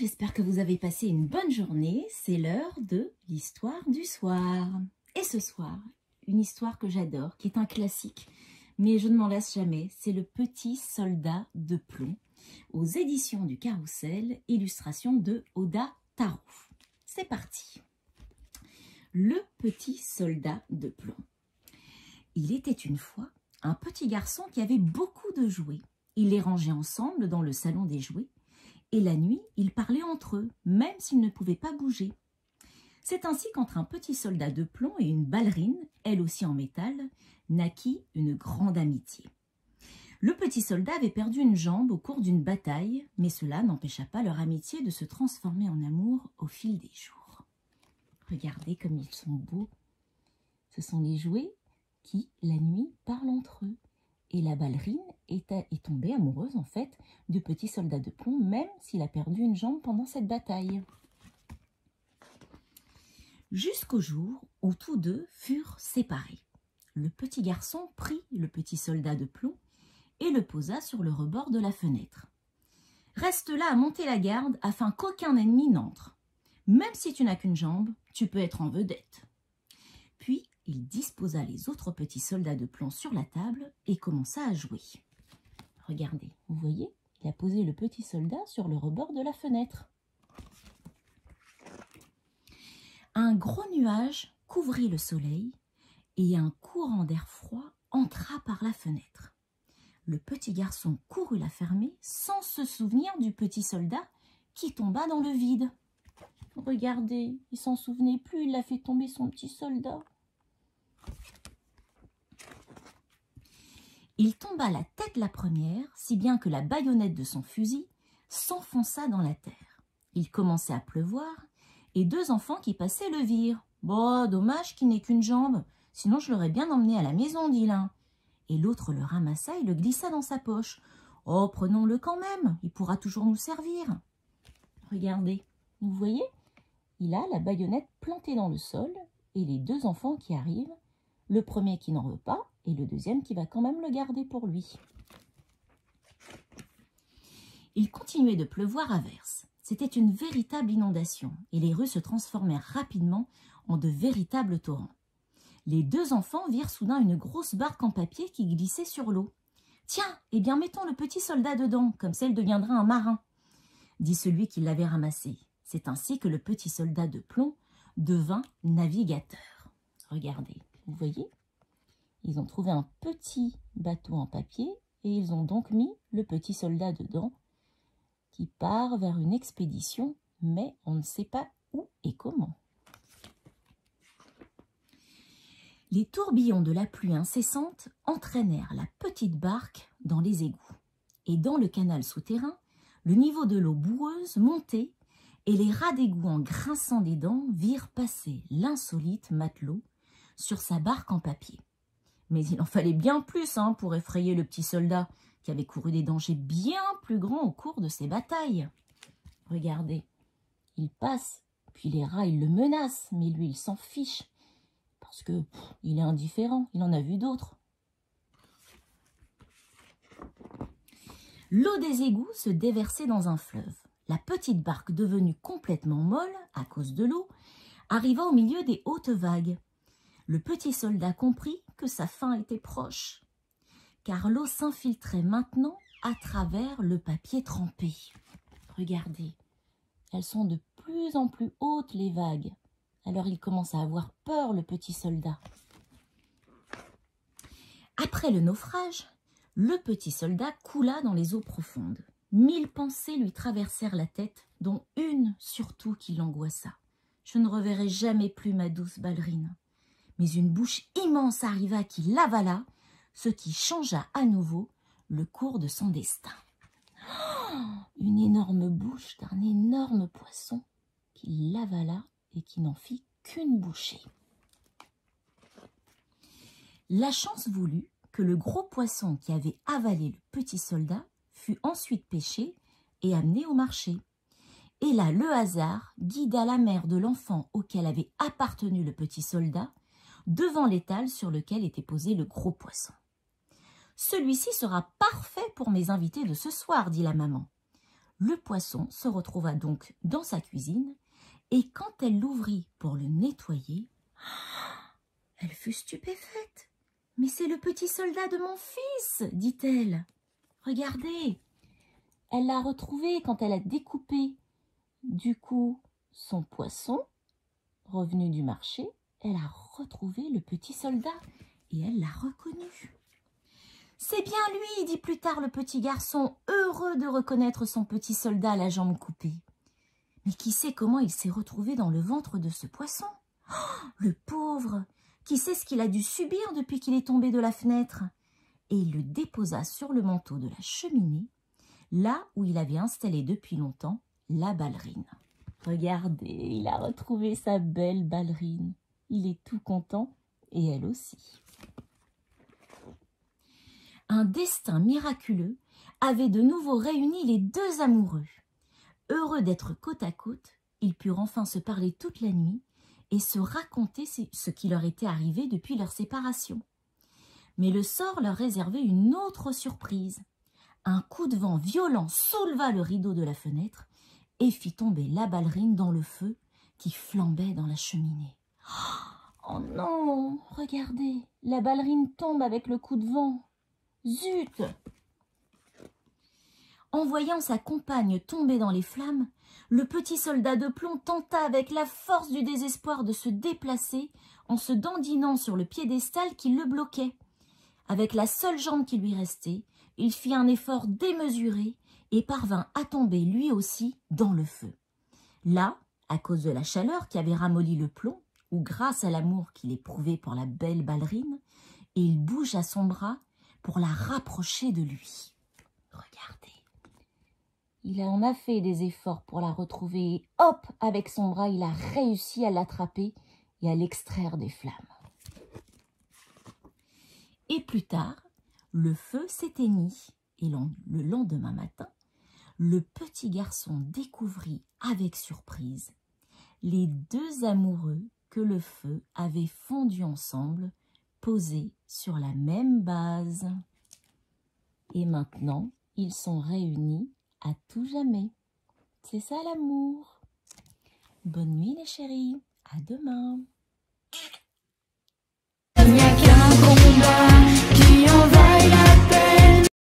j'espère que vous avez passé une bonne journée. C'est l'heure de l'histoire du soir. Et ce soir, une histoire que j'adore, qui est un classique, mais je ne m'en lasse jamais. C'est Le Petit Soldat de plomb, aux éditions du Carrousel, illustration de Oda Taro. C'est parti. Le Petit Soldat de plomb. Il était une fois un petit garçon qui avait beaucoup de jouets. Il les rangeait ensemble dans le salon des jouets. Et la nuit, ils parlaient entre eux, même s'ils ne pouvaient pas bouger. C'est ainsi qu'entre un petit soldat de plomb et une ballerine, elle aussi en métal, naquit une grande amitié. Le petit soldat avait perdu une jambe au cours d'une bataille, mais cela n'empêcha pas leur amitié de se transformer en amour au fil des jours. Regardez comme ils sont beaux. Ce sont les jouets qui, la nuit, parlent entre eux. Et la ballerine est tombée amoureuse, en fait, du petit soldat de plomb, même s'il a perdu une jambe pendant cette bataille. Jusqu'au jour où tous deux furent séparés. Le petit garçon prit le petit soldat de plomb et le posa sur le rebord de la fenêtre. « Reste là à monter la garde afin qu'aucun ennemi n'entre. Même si tu n'as qu'une jambe, tu peux être en vedette. » Puis, il disposa les autres petits soldats de plomb sur la table et commença à jouer. Regardez, vous voyez, il a posé le petit soldat sur le rebord de la fenêtre. Un gros nuage couvrit le soleil et un courant d'air froid entra par la fenêtre. Le petit garçon courut la fermer sans se souvenir du petit soldat qui tomba dans le vide. Regardez, il s'en souvenait plus, il a fait tomber son petit soldat. Il tomba la tête la première, si bien que la baïonnette de son fusil s'enfonça dans la terre. Il commençait à pleuvoir, et deux enfants qui passaient le virent. « Bon, dommage qu'il n'ait qu'une jambe, sinon je l'aurais bien emmené à la maison, dit l'un. » Et l'autre le ramassa et le glissa dans sa poche. « Oh, prenons-le quand même, il pourra toujours nous servir. » Regardez, vous voyez, il a la baïonnette plantée dans le sol, et les deux enfants qui arrivent, le premier qui n'en veut pas, et le deuxième qui va quand même le garder pour lui. Il continuait de pleuvoir à verse. C'était une véritable inondation, et les rues se transformèrent rapidement en de véritables torrents. Les deux enfants virent soudain une grosse barque en papier qui glissait sur l'eau. « Tiens, eh bien mettons le petit soldat dedans, comme ça il deviendra un marin, » dit celui qui l'avait ramassé. C'est ainsi que le petit soldat de plomb devint navigateur. Regardez, vous voyez ? Ils ont trouvé un petit bateau en papier et ils ont donc mis le petit soldat dedans qui part vers une expédition, mais on ne sait pas où et comment. Les tourbillons de la pluie incessante entraînèrent la petite barque dans les égouts. Et dans le canal souterrain, le niveau de l'eau boueuse montait et les rats d'égout en grinçant des dents virent passer l'insolite matelot sur sa barque en papier. Mais il en fallait bien plus pour effrayer le petit soldat qui avait couru des dangers bien plus grands au cours de ces batailles. Regardez, il passe, puis les rats, ils le menacent, mais lui, il s'en fiche, parce que il est indifférent, il en a vu d'autres. L'eau des égouts se déversait dans un fleuve. La petite barque, devenue complètement molle à cause de l'eau, arriva au milieu des hautes vagues. Le petit soldat comprit que sa fin était proche, car l'eau s'infiltrait maintenant à travers le papier trempé. Regardez, elles sont de plus en plus hautes, les vagues. Alors il commence à avoir peur, le petit soldat. Après le naufrage, le petit soldat coula dans les eaux profondes. 1000 pensées lui traversèrent la tête, dont une surtout qui l'angoissa. Je ne reverrai jamais plus ma douce ballerine. Mais une bouche immense arriva qui l'avala, ce qui changea à nouveau le cours de son destin. Oh, une énorme bouche d'un énorme poisson qui l'avala et qui n'en fit qu'une bouchée. La chance voulut que le gros poisson qui avait avalé le petit soldat fut ensuite pêché et amené au marché. Et là, le hasard guida la mère de l'enfant auquel avait appartenu le petit soldat devant l'étal sur lequel était posé le gros poisson. « Celui-ci sera parfait pour mes invités de ce soir, dit la maman. Le poisson se retrouva donc dans sa cuisine et quand elle l'ouvrit pour le nettoyer, elle fut stupéfaite. « Mais c'est le petit soldat de mon fils !» dit-elle. « Regardez !» Elle l'a retrouvé quand elle a découpé du coup son poisson. Revenue du marché, elle a retrouvé le petit soldat et elle l'a reconnu. « C'est bien lui !» dit plus tard le petit garçon, heureux de reconnaître son petit soldat à la jambe coupée. Mais qui sait comment il s'est retrouvé dans le ventre de ce poisson? Oh, le pauvre! Qui sait ce qu'il a dû subir depuis qu'il est tombé de la fenêtre? Et il le déposa sur le manteau de la cheminée, là où il avait installé depuis longtemps la ballerine. Regardez, il a retrouvé sa belle ballerine. Il est tout content et elle aussi. Un destin miraculeux avait de nouveau réuni les deux amoureux. Heureux d'être côte à côte, ils purent enfin se parler toute la nuit et se raconter ce qui leur était arrivé depuis leur séparation. Mais le sort leur réservait une autre surprise. Un coup de vent violent souleva le rideau de la fenêtre et fit tomber la ballerine dans le feu qui flambait dans la cheminée. Oh non, regardez, la ballerine tombe avec le coup de vent. Zut! En voyant sa compagne tomber dans les flammes, le petit soldat de plomb tenta avec la force du désespoir de se déplacer en se dandinant sur le piédestal qui le bloquait. Avec la seule jambe qui lui restait, il fit un effort démesuré et parvint à tomber lui aussi dans le feu. Là, à cause de la chaleur qui avait ramolli le plomb, ou grâce à l'amour qu'il éprouvait pour la belle ballerine, il bougea son bras pour la rapprocher de lui. Regardez. Il en a fait des efforts pour la retrouver et hop, avec son bras, il a réussi à l'attraper et à l'extraire des flammes. Et plus tard, le feu s'éteignit et le lendemain matin, le petit garçon découvrit avec surprise les deux amoureux que le feu avait fondus ensemble, posés sur la même base. Et maintenant, ils sont réunis à tout jamais. C'est ça l'amour. Bonne nuit les chéris, à demain. Il n'y a qu'un combat qui en